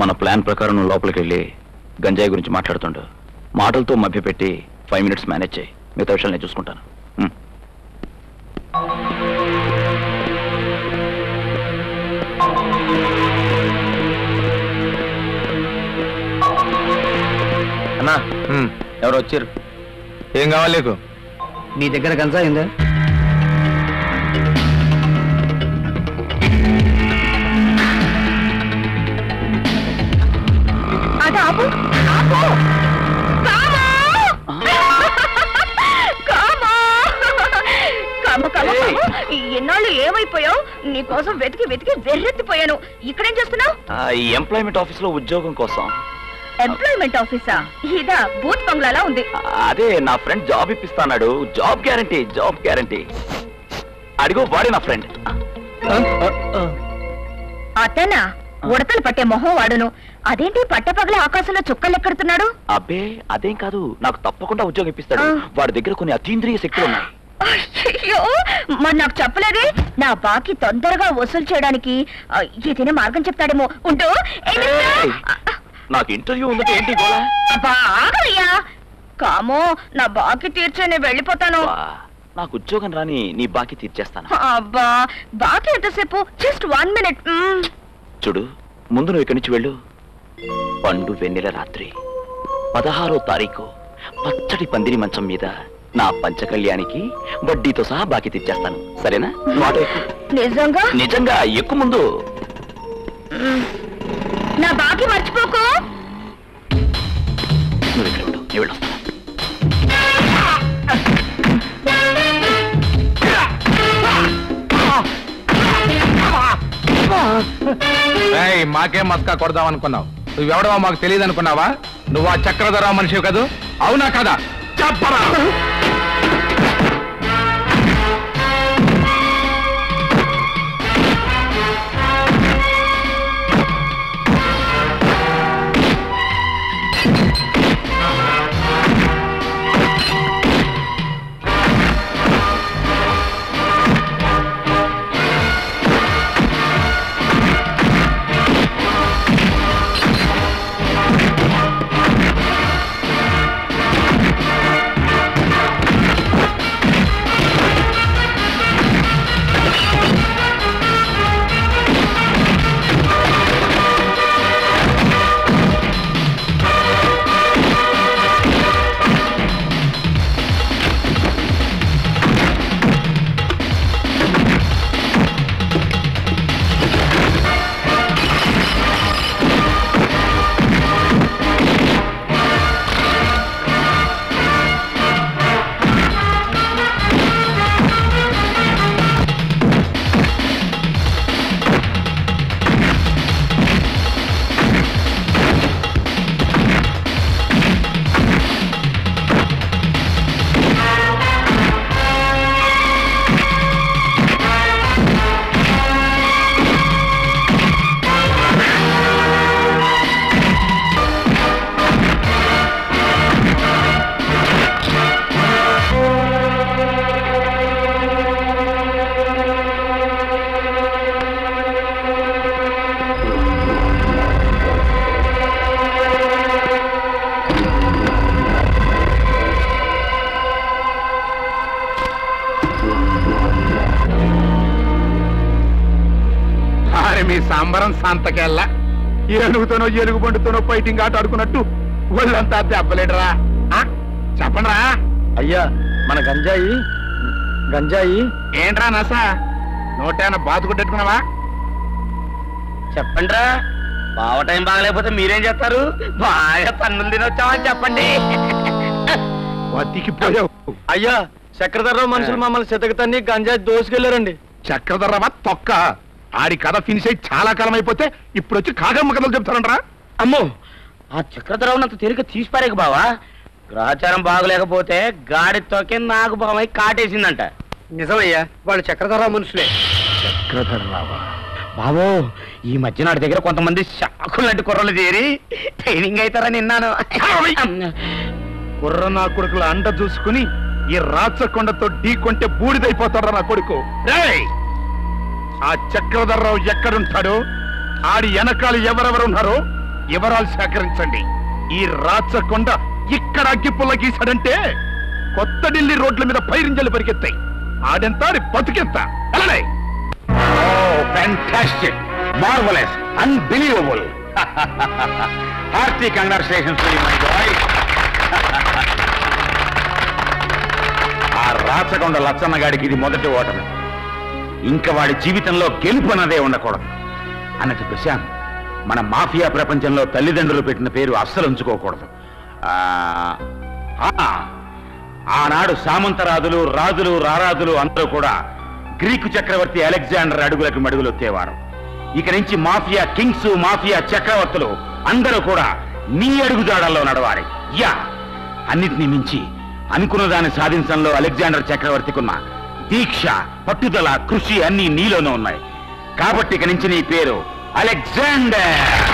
మన ప్లాన్ ప్రకారం నువ్వు లోపలికి వెళ్ళి గంజాయి గురించి మాట్లాడుతుండు. మాటలతో మభ్యపెట్టి 5 minutes మేనేజ్ చేయి. మిగతా విషయాలు నేను చూసుకుంటాను. అన్నా ఎవరు వచ్చారు? ఏం కావాలి నీకు? నీ దగ్గర గంజాయి ఉందా? ఆపు ఆపు ఎన్నాళ్ళు ఏమైపోయావు? నీకోసం వెతికి వెతికి వెర్రెత్తిపోయాను. ఇక్కడేం చేస్తున్నావు? ఎంప్లాయ్మెంట్ ఆఫీస్ లో ఉద్యోగం కోసం. ఎంప్లాయ్మెంట్ ఆఫీసా? ఇదా బూత్ బంగ్లాలా ఉంది. అదే నా ఫ్రెండ్ జాబ్ ఇప్పిస్తాడు. Job guarantee, job guarantee. అడిగో, వాడే నా ఫ్రెండ్. అతనా? ఉడతలు పట్టే మొహం వాడును. అదేంటి పట్టపగలే ఆకాశంలో చుక్కలు ఎక్కడుతున్నాడు? అబ్బే అదేం కాదు, నాకు తప్పకుండా ఉద్యోగం ఇప్పిస్తాడు. వాడి దగ్గర కొన్ని అతీంద్రియ శక్తులు ఉన్నాయి. అయ్యో, మరి నాకు చెప్పలేదే? నా బాకీ తొందరగా వసూలు చేయడానికి ఏదైనా మార్గం చెప్తాడేమో. ఉంటూ నాకు ఇంటర్వ్యూ ఉందంటే ఏంటి గోళ? బాగయ్యా కామో, నా బాకీ తీర్చే నేను వెళ్ళిపోతాను. నాకు ఉద్యోగం రాని నీ బాకీ తీర్చేస్తాను. అబ్బా బాకీ ఎంతసేపు? Just 1 minute. చూడు, ముందు నువ్వు ఇక్కడి నుంచి వెళ్ళు. పండు వెన్నెల రాత్రి 16వ తారీఖు పచ్చడి పందిరి మంచం మీద నా పంచకళ్యానికి వడ్డీతో సహా బాకీ తీర్చేస్తాను. సరేనా? నిజంగా? నిజంగా. ఎక్కువ ముందు నా బాకీ మర్చిపోకు. నువ్వు ఇక్కడ ఉండు, నేను వెళ్ళొస్తాను. మాకేం మస్కా కొడదాం అనుకున్నావు? నువ్వెవడవో మాకు తెలియదు అనుకున్నావా? నువ్వు ఆ చక్రధరరావు మనిషివి కదూ? అవునా కదా? చెప్పరా. మీ సంబరం సంతకెళ్ళ ఏనుగుతోనో ఏనుగు బండుతోనో ఫైటింగ్ ఆట ఆడుకున్నట్టు వాళ్ళంతా దెబ్బలేడరా. చెప్పండిరా. అయ్యా మన గంజాయి గంజాయి ఏంట్రా నస? నోటేనా బాతుకుంటెట్టుకున్నావా? చెప్పండిరా. బావ టైం బాగలేకపోతే మీరేం చేస్తారు? బాగా పన్నులు తినొచ్చామని చెప్పండి. బతికిపోయావు. అయ్యా చక్రధరరావు మనుషులు మమ్మల్ని చితకతన్ని గంజాయి దోసుకెళ్లారండి. చక్రధరరావా తొక్క? ఆడి కథ ఫినిష్ అయ్యి చాలా కాలం అయిపోతే ఇప్పుడు వచ్చి కాగమ్మ కథలు చెప్తారంటరా? అమ్మో, ఆ చక్రధరరావునంత తేలిక తీసిపారేక బావా. గ్రహచారం బాగలేకపోతే గాడితోకే నాకు బావై కాటేసిందంట. నిజమయ్యా, వాళ్ళు చక్రధరరావు మనుషులే. చక్రధరరావా? బాబో, ఈ మధ్య నాటి దగ్గర కొంతమంది శాఖలు లాంటి కుర్రలు చేరి ట్రైనింగ్ అవుతారని విన్నాను. కుర్ర నా కొడుకుల అండ చూసుకుని ఈ రాచకొండతో ఢీ కొంటే బూడిదైపోతారా నా కొడుకు. ఆ చక్రధరరావు ఎక్కడుంటాడో, ఆడి వెనకాల ఎవరెవరున్నారో వివరాలు సేకరించండి. ఈ రాచకొండ ఇక్కడ అగ్గిపుల్ల గీసాడంటే కొత్త ఢిల్లీ రోడ్ల మీద పైరింజలు పరిగెత్తాయి. ఆడెంత బతుకెంత అలానే. Fantastic, marvellous, unbelievable. Hearty congratulations my boy. ఆ రాచకొండ లచ్చన్న గాడికి ఇది మొదటి ఓటమి. ఇంకా వాడి జీవితంలో గెలుపు అన్నదే ఉండకూడదు. అన్నట్టు ప్రశాంత్, మన మాఫియా ప్రపంచంలో తల్లిదండ్రులు పెట్టిన పేరు అస్సలు ఉంచుకోకూడదు. ఆనాడు సామంతరాజులు, రాజులు, రారాజులు అందరూ కూడా గ్రీకు చక్రవర్తి అలెగ్జాండర్ అడుగులకు మడుగులొత్తేవారు. ఇక నుంచి మాఫియా కింగ్స్, మాఫియా చక్రవర్తులు అందరూ కూడా నీ అడుగుజాడల్లో నడవాలి. యా, అన్నిటినీ మించి అనుకున్న దాన్ని సాధించడంలో అలెగ్జాండర్ చక్రవర్తికున్న దీక్ష, పట్టుదల, కృషి అన్నీ నీలోనే ఉన్నాయి. కాబట్టి ఇక నుంచి నీ పేరు అలెగ్జాండర్.